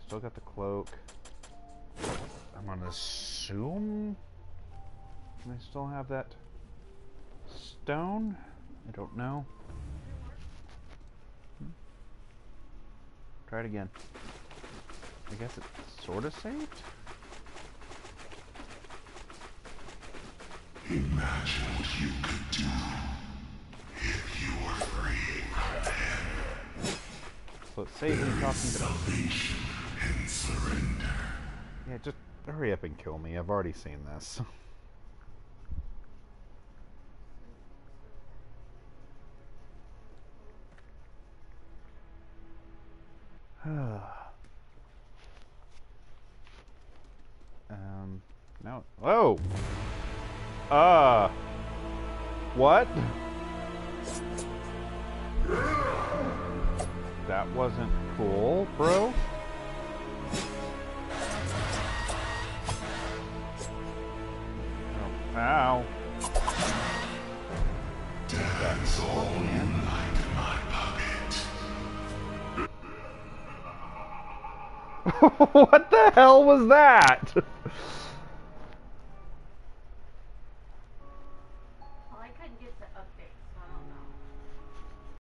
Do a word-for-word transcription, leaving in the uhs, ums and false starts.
Still got the cloak. I'm gonna assume I still have that stone. I don't know. Hmm. Try it again. I guess it's sort of saved. Imagine what you could do if you were free from him. So it's saved me talking to salvation and surrender. Yeah, just hurry up and kill me. I've already seen this. um, no. Oh! Uh. What? That wasn't cool, bro. Oh, ow. That's all in my What the hell was that?